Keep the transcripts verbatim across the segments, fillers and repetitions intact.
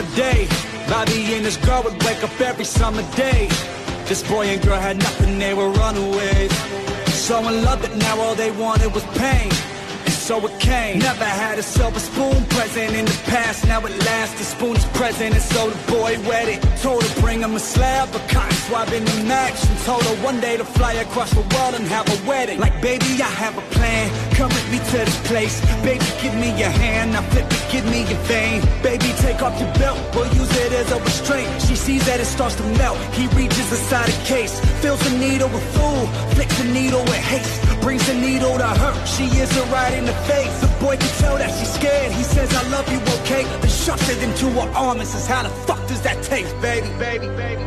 day, Bobby and his girl would wake up every summer day. This boy and girl had nothing, they were runaways. So in love that now all they wanted was pain. And so it came. Never had a silver spoon present in the past. Now at last the spoon's present, and so the boy wet it. Told her bring him a slab of cotton swab in the match, and told her one day to fly across the world and have a wedding. Like, baby, I have a plan, come with me to this place. Baby, give me your hand, now flip it, give me your vein. Baby, take off your belt, we'll use it as a restraint. She sees that it starts to melt, he reaches inside a case. Fills the needle with food, flicks the needle with haste. Brings the needle to her, she is her right in the face. The boy can tell that she's scared, he says I love you, okay? Then shoves it into her arm and says, how the fuck does that taste, baby, baby, baby?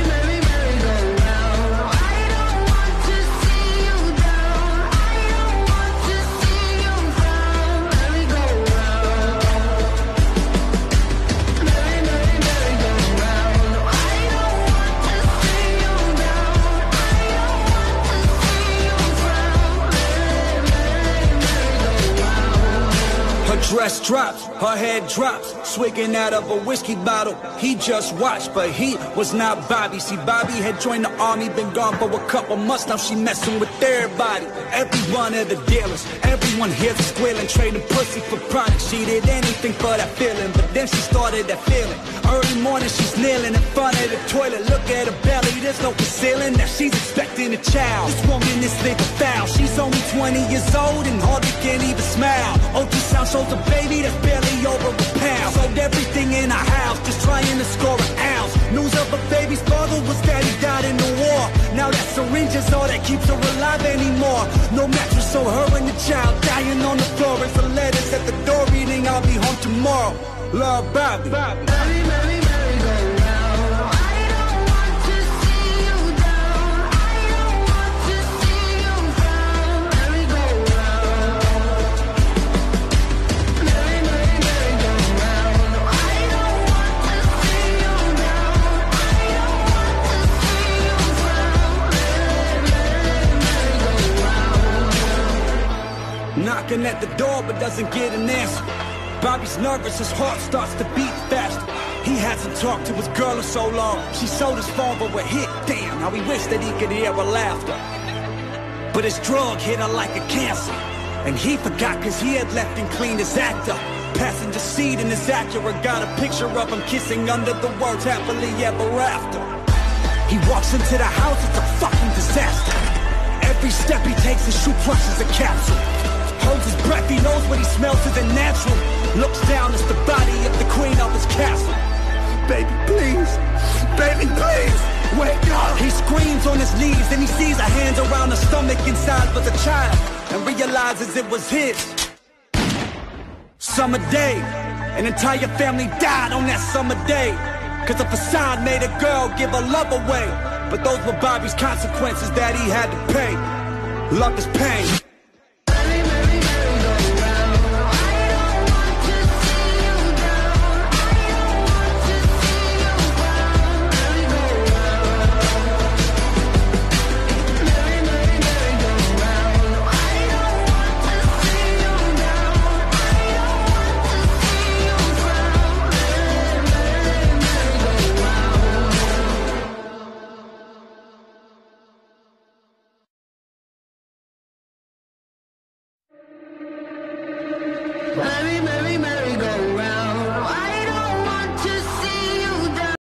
Dress drops, her head drops, swigging out of a whiskey bottle. He just watched, but he was not Bobby. See, Bobby had joined the army, been gone for a couple months. Now she messing with everybody. Every one of the dealers, everyone here's squealing, trading pussy for products. She did anything for that feeling, but then she started that feeling. Early morning, she's kneeling in front of the toilet. Look at her belly, there's no concealing that she's expecting a child. This woman is nigga foul. She's only twenty years old and hardly can even smile. Ultrasound shows a baby that's barely over a pound. Sold everything in her house, just trying to score an ounce. News of her baby's father was that he died in the war. Now that syringe is all that keeps her alive anymore. No mattress, so her and the child dying on the floor. And some letters at the door reading, I'll be home tomorrow. Love, Bobby. Bobby. Bobby, Bobby, Bobby, go round. I don't want to see you down. I don't want to see you frown. Merry go round. Merry, merry, merry go round. I don't want to see you down. I don't want to see you frown. Merry, merry, merry go round. Knocking at the door but doesn't get an answer. Bobby's nervous, his heart starts to beat faster. He hasn't talked to his girl in so long. She sold his phone but a hit, damn, how he wished that he could hear her laughter. But his drug hit her like a cancer, and he forgot cause he had left and cleaned his actor. Passenger seat in his Acura, got a picture of him kissing under the words happily ever after. He walks into the house, it's a fucking disaster. Every step he takes, his shoe crushes a capsule. Holds his breath, he knows what he smells isn't natural. Looks down, it's the body of the queen of his castle. Baby, please, baby, please, wake up. He screams on his knees, then he sees her hands around her stomach inside was a child, and realizes it was his. Summer day, an entire family died on that summer day. Cause a facade made a girl give her love away. But those were Bobby's consequences that he had to pay. Love is pain.